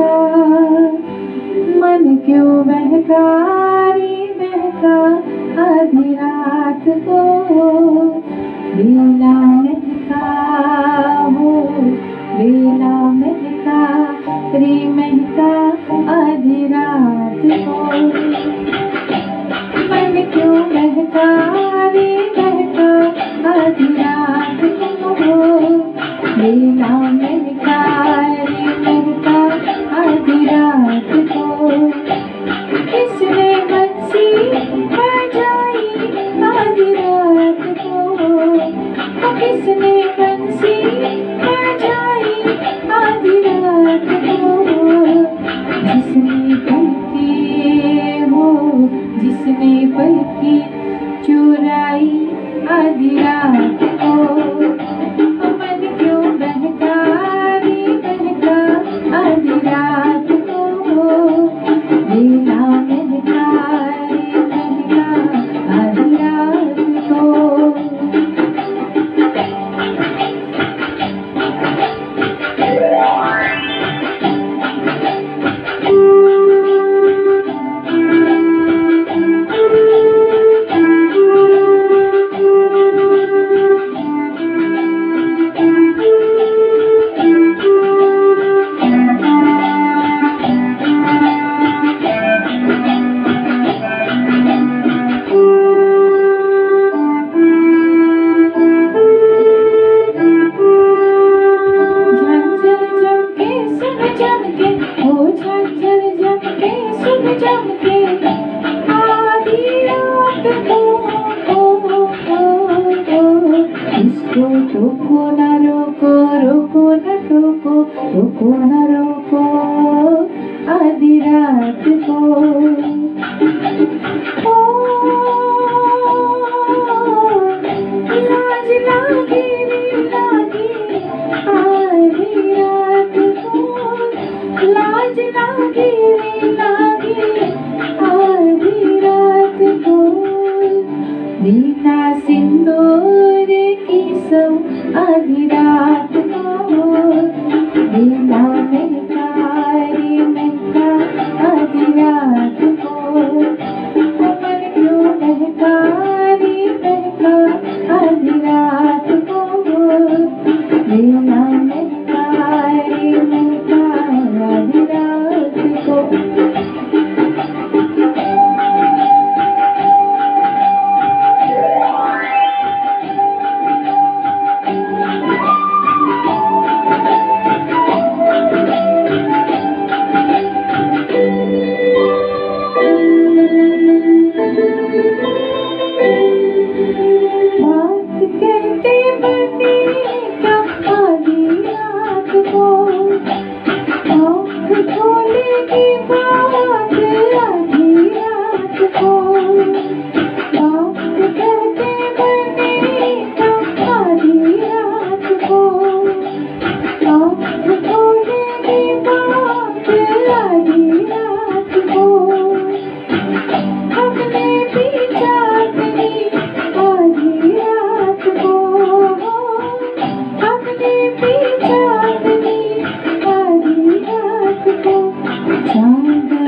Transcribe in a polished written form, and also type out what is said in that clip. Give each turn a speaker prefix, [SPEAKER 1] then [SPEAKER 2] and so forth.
[SPEAKER 1] बहका, मन क्यों बहका रे बहका, आधी रात को बेला महका हो, बेला महका रे महका, आधी रात को। मन क्यों बहका रे बहका, आधी रात को बेला महका रे महका, आधी रात को। किसने बंसी बजाई आधी रात को, किसने बंसी बजाई आधी रात को। जिसने पलकी हो, जिसने पलकी चुराई आधी रात को। मन क्यों बहका रे बहका, आधी रात को बेला महका रे महका, आधी रात को। रोको न रोको, रोको न टोको, रोको न रोको आधी रात को। ओ लाज लागे रे लागे आधी रात को, लाज लागे रे लागे आधी रात को। बिना सिंदूर की सब आधी रात को बेला महका रे महका, आधी रात को। मन क्यों महका रे महका, आधी रात को बेला महका रे महका, आधी रात को। चांद